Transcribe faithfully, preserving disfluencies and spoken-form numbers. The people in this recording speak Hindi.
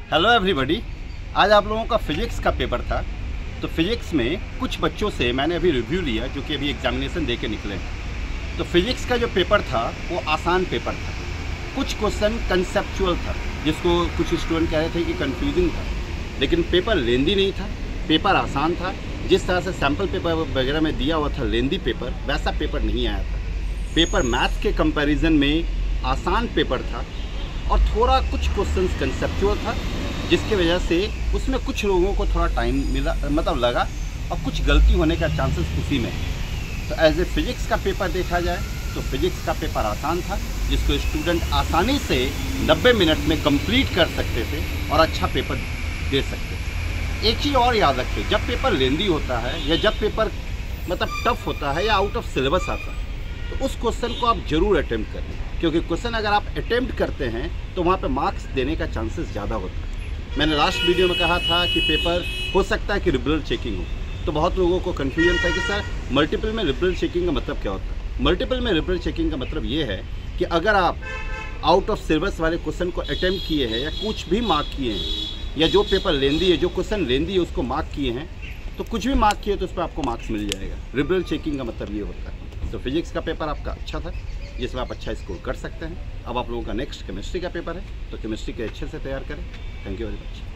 हेलो एवरीबॉडी, आज आप लोगों का फिजिक्स का पेपर था। तो फिजिक्स में कुछ बच्चों से मैंने अभी रिव्यू लिया जो कि अभी एग्जामिनेशन दे के निकले हैं। तो फिजिक्स का जो पेपर था वो आसान पेपर था। कुछ क्वेश्चन कंसेप्चुअल था जिसको कुछ स्टूडेंट कह रहे थे कि कंफ्यूजिंग था, लेकिन पेपर लेंदी नहीं था, पेपर आसान था। जिस तरह से सैम्पल पेपर वगैरह में दिया हुआ था लेंदी पेपर, वैसा पेपर नहीं आया था। पेपर मैथ्स के कंपैरिजन में आसान पेपर था और थोड़ा कुछ क्वेश्चंस कंसेप्चुअल था, जिसकी वजह से उसमें कुछ लोगों को थोड़ा टाइम मिला, मतलब लगा, और कुछ गलती होने का चांसेस उसी में है। तो एज ए फिजिक्स का पेपर देखा जाए तो फिजिक्स का पेपर आसान था, जिसको स्टूडेंट आसानी से नब्बे मिनट में कंप्लीट कर सकते थे और अच्छा पेपर दे सकते थे। एक चीज़ और याद रखिए, जब पेपर लेंदी होता है या जब पेपर मतलब टफ होता है या आउट ऑफ सिलेबस आता है, तो उस क्वेश्चन को आप जरूर अटेम्प्ट करें, क्योंकि क्वेश्चन अगर आप अटेम्प्ट करते हैं तो वहाँ पे मार्क्स देने का चांसेस ज़्यादा होता है। मैंने लास्ट वीडियो में कहा था कि पेपर हो सकता है कि लिबरल चेकिंग हो, तो बहुत लोगों को कन्फ्यूजन था कि सर मल्टीपल में लिबरल चेकिंग का मतलब क्या होता है। मल्टीपल में लिबरल चेकिंग का मतलब ये है कि अगर आप आउट ऑफ सिलेबस वाले क्वेश्चन को अटेम्प्ट किए हैं या कुछ भी मार्क किए हैं, या जो पेपर लेंदी है, जो क्वेश्चन लेंदी है उसको मार्क किए हैं, तो कुछ भी मार्क किए तो उस पर आपको मार्क्स मिल जाएगा। लिबरल चेकिंग का मतलब ये होता है। तो फिजिक्स का पेपर आपका अच्छा था, जिसमें आप अच्छा स्कोर कर सकते हैं। अब आप लोगों का नेक्स्ट केमिस्ट्री का पेपर है, तो केमिस्ट्री के अच्छे से तैयार करें। Thank you very much.